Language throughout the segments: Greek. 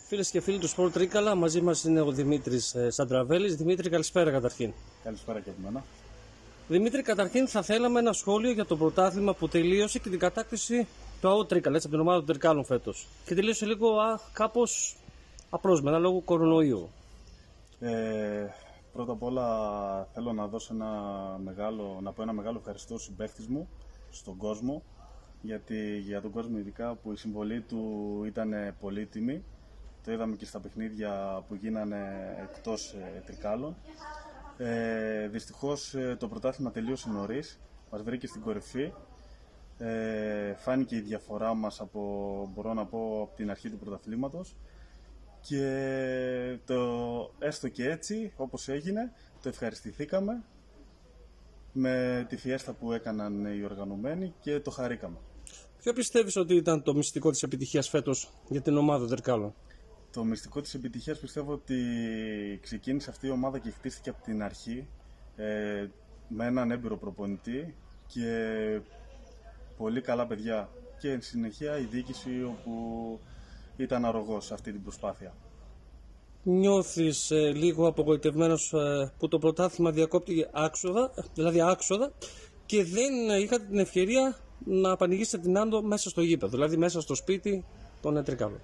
Φίλες και φίλοι του Σπορ Τρίκαλα, μαζί μας είναι ο Δημήτρης Σαντραβέλης. Δημήτρη, καλησπέρα καταρχήν. Καλησπέρα και από μένα. Δημήτρη, καταρχήν θα θέλαμε ένα σχόλιο για το πρωτάθλημα που τελείωσε και την κατάκτηση του ΑΟ Τρίκαλα, έτσι, από την ομάδα των Τρικάλων φέτος. Και τελείωσε λίγο κάπως απρόσμενα λόγω κορονοϊού. Πρώτα απ' όλα θέλω να δώσω να πω ένα μεγάλο ευχαριστώ στους συμπαίκτες μου, στον κόσμο, γιατί για τον κόσμο ειδικά που η συμβολή του ήταν πολύτιμη. Το είδαμε και στα παιχνίδια που γίνανε εκτός Τρικάλων. Δυστυχώς το πρωτάθλημα τελείωσε νωρίς, μας βρήκε στην κορυφή. Φάνηκε η διαφορά μας μπορώ να πω, από την αρχή του πρωταθλήματος. Και έστω και έτσι, όπως έγινε, το ευχαριστηθήκαμε με τη φιέστα που έκαναν οι οργανωμένοι και το χαρήκαμε. Ποιο πιστεύεις ότι ήταν το μυστικό της επιτυχίας φέτος για την ομάδα των Τρικάλων? Το μυστικό της επιτυχίας πιστεύω ότι ξεκίνησε αυτή η ομάδα και χτίστηκε από την αρχή με έναν έμπειρο προπονητή και πολύ καλά παιδιά. Και εν συνεχεία η διοίκηση όπου ήταν αρρωγός σε αυτή την προσπάθεια. Νιώθεις λίγο απογοητευμένος που το πρωτάθλημα διακόπτηκε άξοδα και δεν είχατε την ευκαιρία να πανηγύσετε την Άντο μέσα στο γήπεδο, δηλαδή μέσα στο σπίτι των Τρικάλων?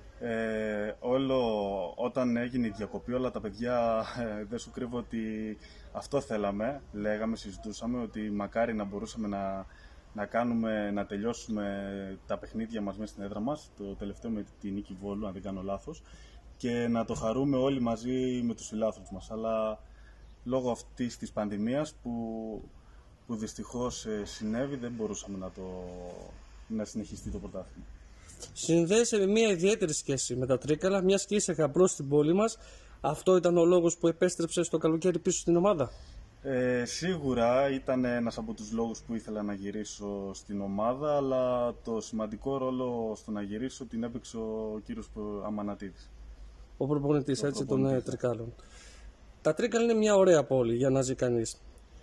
Όταν έγινε η διακοπή, όλα τα παιδιά, δεν σου κρύβω ότι αυτό θέλαμε. Λέγαμε, συζητούσαμε ότι μακάρι να μπορούσαμε να τελειώσουμε τα παιχνίδια μας μέσα στην έδρα μας, το τελευταίο με τη νίκη Βόλου, αν δεν κάνω λάθος, και να το χαρούμε όλοι μαζί με τους φιλάθλους μας. Αλλά λόγω αυτής της πανδημίας που δυστυχώς συνέβη, δεν μπορούσαμε να συνεχιστεί το πρωτάθλημα. Συνδέεσαι με μια ιδιαίτερη σχέση με τα Τρίκαλα, μιας και είσαι γαμπρός στην πόλη μας. Αυτό ήταν ο λόγος που επέστρεψες το καλοκαίρι πίσω στην ομάδα? Σίγουρα ήταν ένας από τους λόγους που ήθελα να γυρίσω στην ομάδα, αλλά το σημαντικό ρόλο στο να γυρίσω την έπαιξε ο κύριος Αμανατίδης. Ο προπονητής των Τρικάλων. Τα Τρίκαλα είναι μια ωραία πόλη για να ζει κανείς.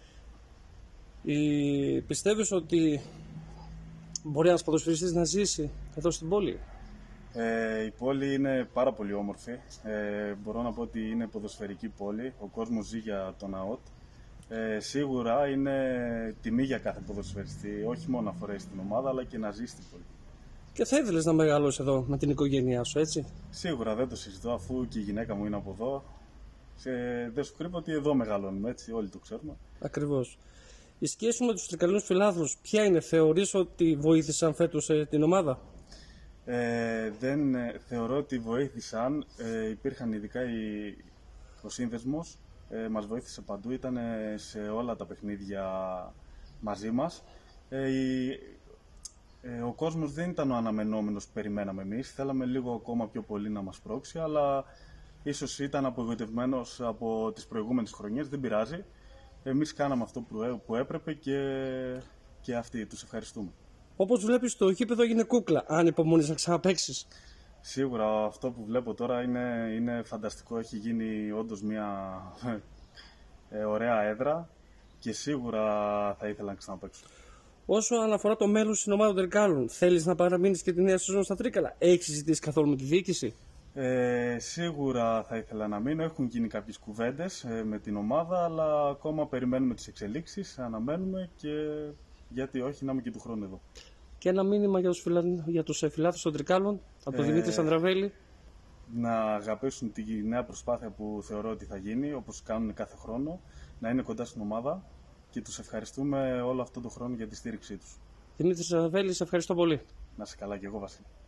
Πιστεύεις ότι μπορεί ένας ποδοσφαιριστής να ζήσει εδώ στην πόλη? Η πόλη είναι πάρα πολύ όμορφη. Μπορώ να πω ότι είναι ποδοσφαιρική πόλη. Ο κόσμος ζει για τον ΑΟΤ. Σίγουρα είναι τιμή για κάθε ποδοσφαιριστή, όχι μόνο να φορέσει την ομάδα, αλλά και να ζει στην πόλη. Και θα ήθελες να μεγαλώσεις εδώ με την οικογένειά σου, έτσι? Σίγουρα, δεν το συζητώ, αφού και η γυναίκα μου είναι από εδώ. Δεν σου κρύβω ότι εδώ μεγαλώνουμε, έτσι, όλοι το ξέρουμε. Ακριβώς. Η σχέση σου με τους τρικαλινούς φιλάθλους ποια είναι? Θεωρείς ότι βοήθησαν φέτος την ομάδα? Δεν θεωρώ ότι βοήθησαν. Υπήρχαν ειδικά ο σύνδεσμος, μας βοήθησε παντού, ήταν σε όλα τα παιχνίδια μαζί μας. Ο κόσμος δεν ήταν ο αναμενόμενος που περιμέναμε εμείς. Θέλαμε λίγο ακόμα πιο πολύ να μας πρόξει, αλλά ίσως ήταν απογοητευμένος από τις προηγούμενες χρονιές. Δεν πειράζει. Εμείς κάναμε αυτό που έπρεπε και αυτοί τους ευχαριστούμε. Όπως βλέπεις, το γήπεδο έγινε κούκλα. Αν υπομονείς να ξαναπαίξεις? Σίγουρα αυτό που βλέπω τώρα είναι φανταστικό. Έχει γίνει όντως μια ωραία έδρα και σίγουρα θα ήθελα να ξαναπαίξω. Όσο αναφορά το μέλλον στην ομάδα των Τρικάλων, θέλεις να παραμείνεις και τη νέα σεζόν στα Τρίκαλα? Έχεις συζητήσει καθόλου με τη διοίκηση? Σίγουρα θα ήθελα να μείνω. Έχουν γίνει κάποιες κουβέντες με την ομάδα, αλλά ακόμα περιμένουμε τις εξελίξεις, αναμένουμε και γιατί όχι να είμαι και του χρόνου εδώ. Και ένα μήνυμα για τους φιλάθλους των Τρικάλων από τον Δημήτρη Σαντραβέλη? Να αγαπήσουν τη νέα προσπάθεια που θεωρώ ότι θα γίνει, όπως κάνουν κάθε χρόνο, να είναι κοντά στην ομάδα και τους ευχαριστούμε όλο αυτόν τον χρόνο για τη στήριξή τους. Δημήτρη Σαντραβέλη, σε ευχαριστώ πολύ. Να είσαι καλά και εγώ, Βασίλη.